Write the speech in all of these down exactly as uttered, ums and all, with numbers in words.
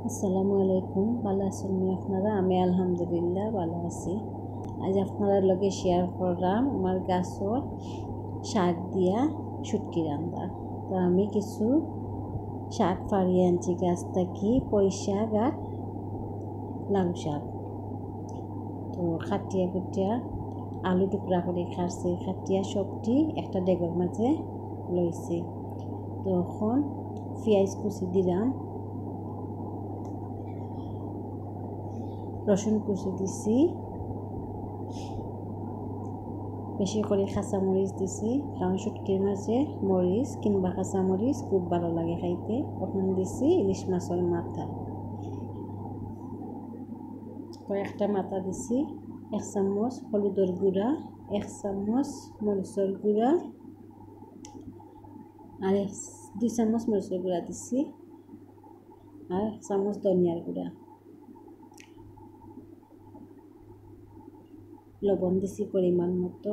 আসসালামু আলাইকুম। ভালো আছেন আপনারা? আমি আলহামদুলিল্লাহ ভালো আছি। আজ আপনারা লগে শেয়ার করলাম আমার গাছর শাক দিয়া শুটকি রান্না। তো আমি কিছু শাক ফাড়িয়ে আনছি গাছ থেকে, পুঁই শাক আর লাউ শাক। তো খাটিয়া কুটিয়া আলু টুকরা করে খাচ্ছি, খাটিয়া সবটি একটা ডেগের মাঝে লইছি। তো এখন পেঁয়াজ কুচি দিলাম, রসুন কুচি দিছি, বেশি করে কাঁচা মরিচ দিছি, কারণ শুটকির মাঝে মরিচ কিংবা কাঁচা মরিচ খুব ভালো লাগে খাইতে। ওখান দিছি ইলিশ মাছের মাথা, কয়েকটা মাথা দিছি, এক চামচ হলুদের গুঁড়া, এক চামচ মরিচের গুঁড়া আর দুই চামচ মরিচের গুঁড়া দিছি আর এক চামচ ধনিয়ার গুঁড়া, লবণ দিছি পরিমাণ মতো।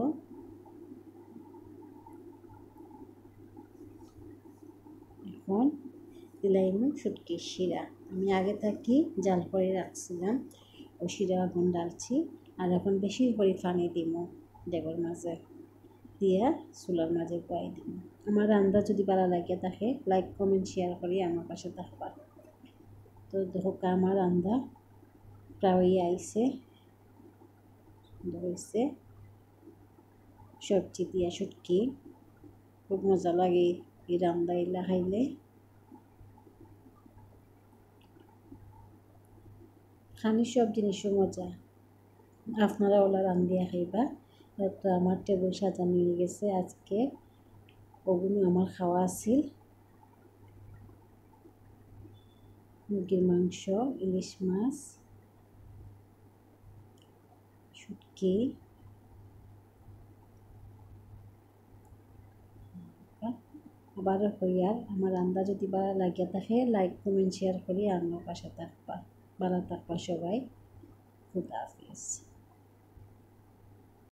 এখন দিলাম শুটকির শিরা। আমি আগে থাকি জাল করে রাখছিলাম, ওই শিরা এখন ডালছি। আর এখন বেশি করে পানি দিব ডেগর মাঝে দিয়া চুলার মাঝে বয়াই দিব। আমার রান্না যদি ভালো লাগে থাকে লাইক কমেন্ট শেয়ার করি আমার পাশে থাকবা। তো দেখো আমার রান্না প্রায় আইসে ধরেছে। সবজি দিয়া শুটকি খুব মজা লাগে এই রান্না এলা খাইলে। খানি সব জিনিসও মজা, আপনারা ওলা রান্ধিয়া খাইবা। তো আমার টেবিল সাজানো হয়ে গেছে। আজকে ওগুলো আমার খাওয়া আছিল মুরগির মাংস, ইলিশ মাছ, শুটকি। আবারও করি, আর আমার রান্না যদি ভালো লাগিয়া থাকে লাইক কমেন্ট শেয়ার করি আমার পাশে থাকবা। ভালো থাকবা সবাই। খুদা হাফেজ।